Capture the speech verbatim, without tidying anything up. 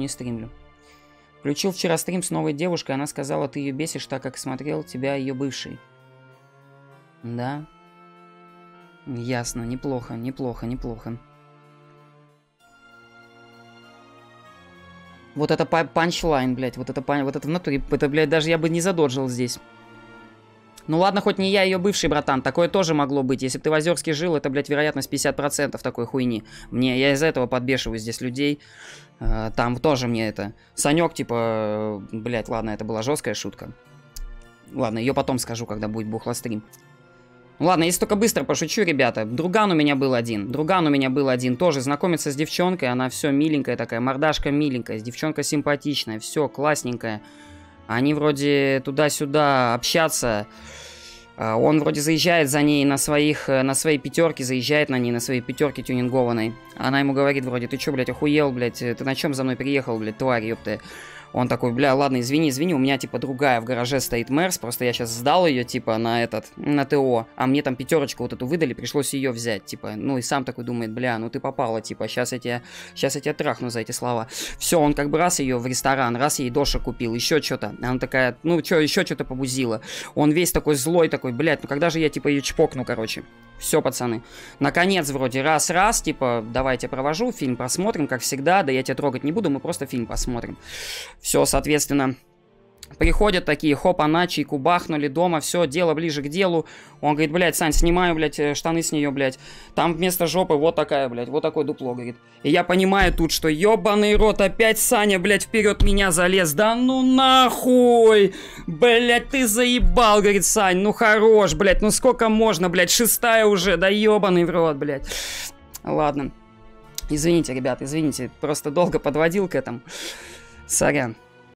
не стримлю. Включил вчера стрим с новой девушкой, она сказала, ты ее бесишь, так как смотрел тебя ее бывший. Да. Ясно, неплохо, неплохо, неплохо. Вот это панчлайн, блядь, вот это, вот это в натуре, это, блядь, даже я бы не задоджил здесь. Ну ладно, хоть не я ее бывший, братан, такое тоже могло быть. Если бы ты в Озерске жил, это, блядь, вероятность пятьдесят процентов такой хуйни. Мне, я из-за этого подбешиваю здесь людей. Там тоже мне это... Санек, типа, блядь, ладно, это была жесткая шутка. Ладно, ее потом скажу, когда будет бухлострим. Ладно, если только быстро пошучу, ребята. Друган у меня был один. Друган у меня был один. Тоже знакомится с девчонкой. Она все миленькая такая, мордашка миленькая. Девчонка симпатичная, все классненькая. Они вроде туда-сюда общаться. Он вроде заезжает за ней на своих, на своей пятерке, заезжает на ней, на своей пятерке тюнингованной. Она ему говорит вроде, ты чё, блядь, охуел, блядь, ты на чем за мной приехал, блядь, тварь, ёпты. Он такой, бля, ладно, извини, извини, у меня, типа, другая в гараже стоит Мерс, просто я сейчас сдал ее, типа, на этот, на ТО, а мне там пятерочку вот эту выдали, пришлось ее взять, типа, ну и сам такой думает, бля, ну ты попала, типа, сейчас я тебя, сейчас я тебя трахну за эти слова. Все, он как бы раз ее в ресторан, раз ей дошек купил, еще что-то, она такая, ну что, еще что-то побузила. Он весь такой злой, такой, блядь, ну когда же я, типа, ее чпокну, короче. Все, пацаны. Наконец, вроде, раз-раз, типа, давайте провожу, фильм просмотрим, как всегда, да я тебя трогать не буду, мы просто фильм посмотрим. Все, соответственно, приходят такие, хоп-она, чайку бахнули дома, все, дело ближе к делу. Он говорит, блядь, Сань, снимаю, блядь, штаны с нее, блядь. Там вместо жопы вот такая, блядь, вот такое дупло, говорит. И я понимаю тут, что ебаный рот, опять Саня, блядь, вперед меня залез. Да ну нахуй! Блядь, ты заебал, говорит Сань, ну хорош, блядь, ну сколько можно, блядь, шестая уже, да ебаный в рот, блядь. Ладно. Извините, ребят, извините, просто долго подводил к этому. Сорян.